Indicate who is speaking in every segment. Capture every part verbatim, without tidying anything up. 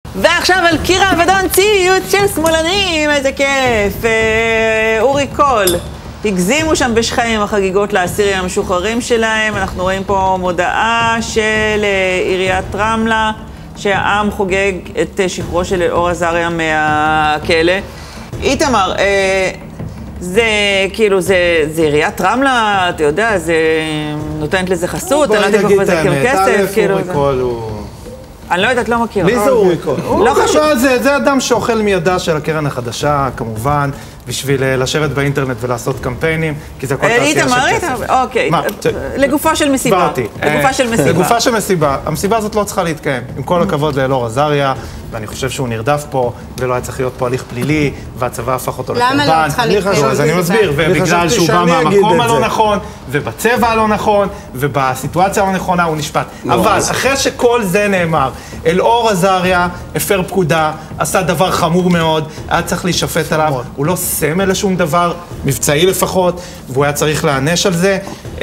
Speaker 1: ועכשיו על קירה ודון ציוץ של שמאלנים, איזה כיף. אה, אורי קול, הגזימו שם בשכם החגיגות לאסירים המשוחררים שלהם. אנחנו רואים פה מודעה של אה, עיריית רמלה, שהעם חוגג את אה, שחררו של אלאור עזריה מהכלא. איתמר, אה, זה כאילו, זה, זה עיריית רמלה, אתה יודע, זה נותנת לזה חסות, אני לא יודעת כל זה כסף, כאילו.
Speaker 2: אורי קול הוא...
Speaker 1: אני לא יודעת, לא מכיר.
Speaker 2: מי זה אורי קול?
Speaker 1: לא חשוב.
Speaker 2: זה אדם שאוכל מידה של הקרן החדשה, כמובן, בשביל לשבת באינטרנט ולעשות קמפיינים, כי זה הכל תעשייה של כסף.
Speaker 1: אוקיי, לגופה של מסיבה. לגופה של מסיבה.
Speaker 2: לגופה של מסיבה. המסיבה הזאת לא צריכה להתקיים. עם כל הכבוד לאלאור עזריה, ואני חושב שהוא נרדף פה, ולא היה צריך להיות פה הליך פלילי, והצבא הפך אותו לקורבן.
Speaker 3: למה לא צריכה להתקיים?
Speaker 2: אז אני מסביר, ובגלל שהוא בא מהמקום הלא נכון, ובצבע הלא נכון, ובסיטואציה הלא נכונה, הוא נשפט. אבל אחרי שכל זה נאמר, אלאור עזריה הפר פקודה, עשה דבר חמור מאוד, היה צריך להישפט עליו, הוא לא סמל לשום דבר, מבצעי לפחות, והוא היה צריך להענש על זה.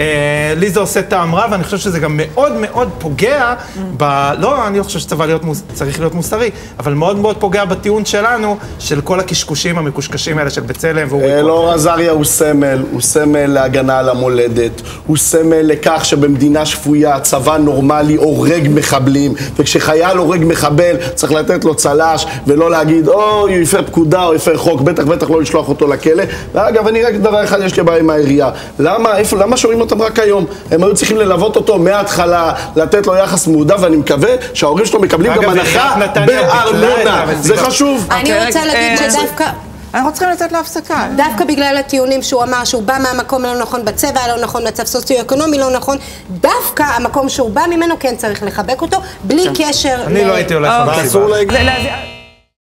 Speaker 2: לי זה עושה טעם רע, ואני חושב שזה גם מאוד מאוד פוגע ב... לא, אני לא חושב שצבא צריך להיות מוסרי, אבל מאוד מאוד פוגע בטיעון שלנו, של כל הקשקושים המקושקשים האלה של בצלם ואורי קול.
Speaker 4: אלאור עזריה הוא סמל, הוא סמל להגנה על המולדת, הוא סמל לכך שבמדינה שפויה, צבא נורמלי הורג מחבלים, וכשחייל הורג מחבל צריך לתת לו צלש, ולא להגיד, או, הוא יפר פקודה או יפר חוק, בטח בטח לא לשלוח אותו לכלא. ואגב, אני רק דבר אחד יש לי בעיה עם העירייה. למה, איפה, למה שומעים אותם רק היום? הם היו צריכים ללוות אותו מההתחלה, לתת לו יחס מועדף, ואני מקווה שההורים שלו מקבלים גם הנחה בארנונה. זה חשוב.
Speaker 3: אני רוצה להגיד שדווקא...
Speaker 1: אנחנו צריכים לצאת להפסקה.
Speaker 3: דווקא בגלל הטיעונים שהוא אמר שהוא בא מהמקום לא נכון, בצבע לא נכון, מצב סוציו-אקונומי לא נכון, דווקא המקום שהוא בא ממנו כן צריך לחבק אותו, בלי קשר...
Speaker 2: אני לא הייתי הולך...
Speaker 4: אסור להגיד.